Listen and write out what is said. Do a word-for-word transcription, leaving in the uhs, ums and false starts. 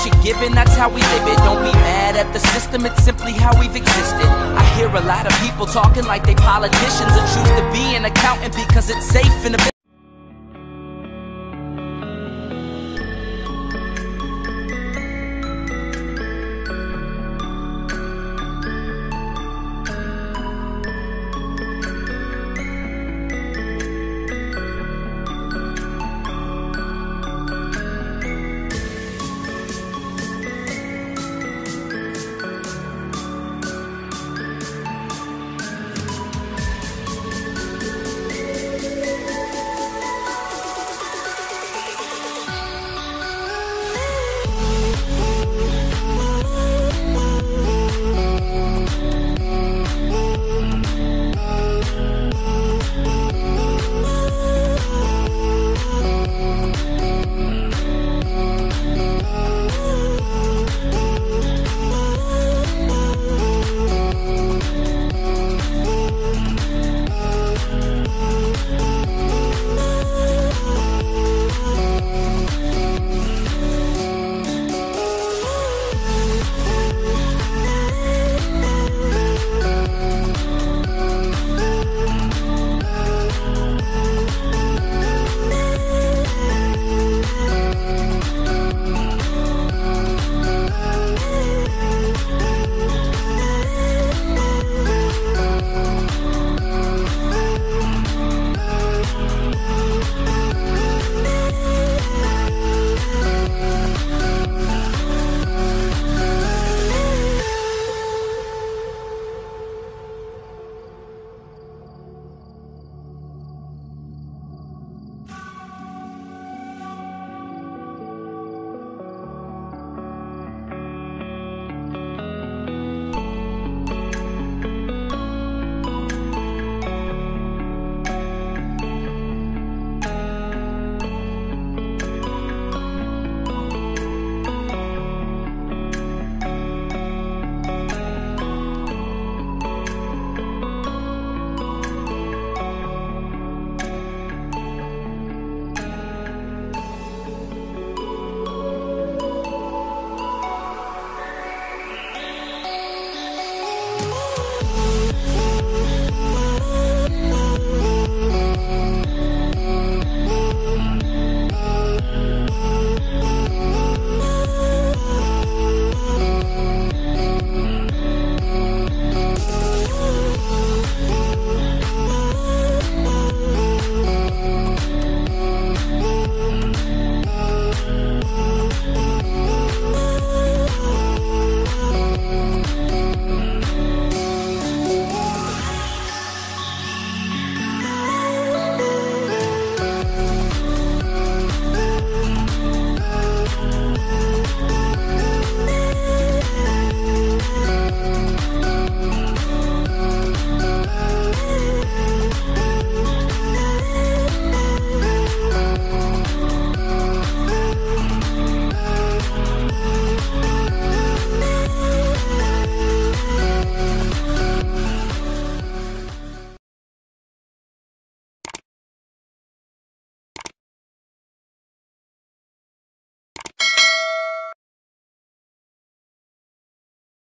what you're given, that's how we live it. Don't be mad at the system, it's simply how we've existed. I hear a lot of people talking like they politicians and choose to be an accountant because it's safe in the